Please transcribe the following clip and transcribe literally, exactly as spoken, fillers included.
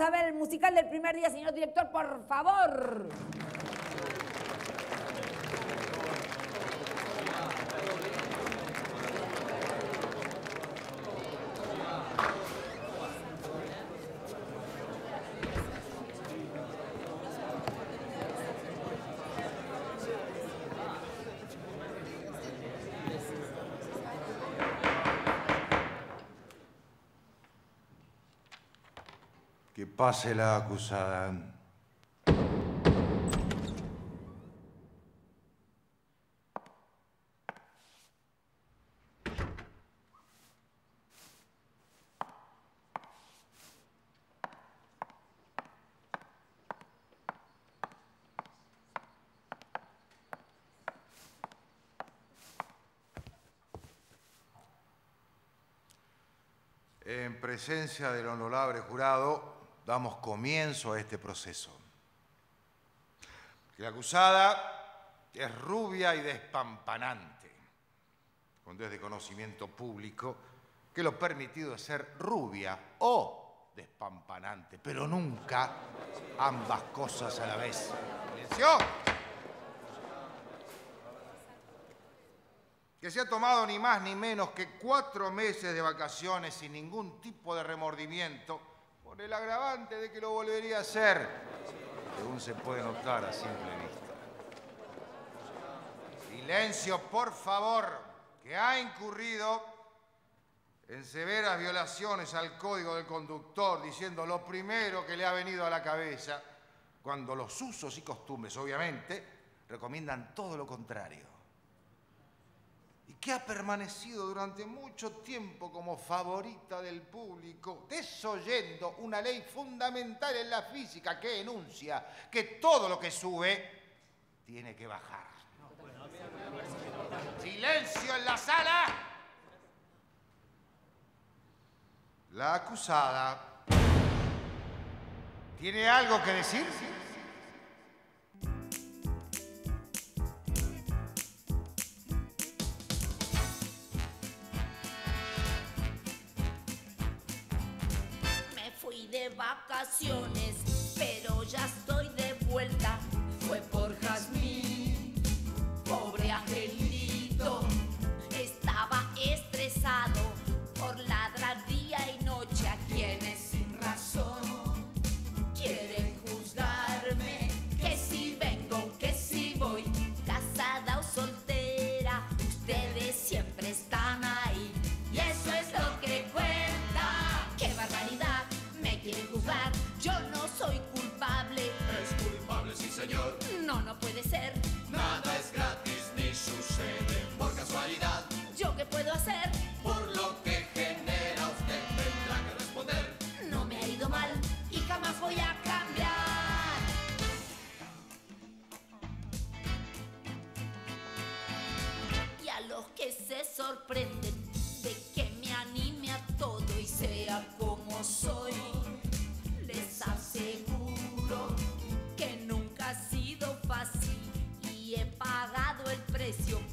a ver el musical del primer día, señor director, por favor. Que pase la acusada. En presencia del honorable jurado, damos comienzo a este proceso. La acusada es rubia y despampanante, con desde conocimiento público que lo permitido es ser rubia o despampanante, pero nunca ambas cosas a la vez. ¡Silencio! Que se ha tomado ni más ni menos que cuatro meses de vacaciones sin ningún tipo de remordimiento, por el agravante de que lo volvería a hacer, según se puede notar a simple vista. Silencio, por favor, que ha incurrido en severas violaciones al código del conductor, diciendo lo primero que le ha venido a la cabeza, cuando los usos y costumbres, obviamente, recomiendan todo lo contrario. Y que ha permanecido durante mucho tiempo como favorita del público, desoyendo una ley fundamental en la física que enuncia que todo lo que sube tiene que bajar. ¡Silencio en la sala! La acusada ¿tiene algo que decir? De vacaciones, pero ya estoy de vuelta. Fue por Jazmín, pobre angelito. Estaba estresado por ladrar día y noche a quienes sin razón quieren juzgarme. Que si vengo, que si voy, casada o soltera, ustedes siempre están ahí. Y eso es lo que cuenta. ¡Qué barbaridad! Me quieren juzgar, yo no soy culpable. Es culpable, sí señor. No, no puede ser. Nada es gratis ni sucede por casualidad. ¿Yo qué puedo hacer? Por lo que genera usted tendrá que responder. No me ha ido mal y jamás voy a cambiar. Y a los que se sorprenden de que me anime a todo y sea como soy, les aseguro que nunca ha sido fácil y he pagado el precio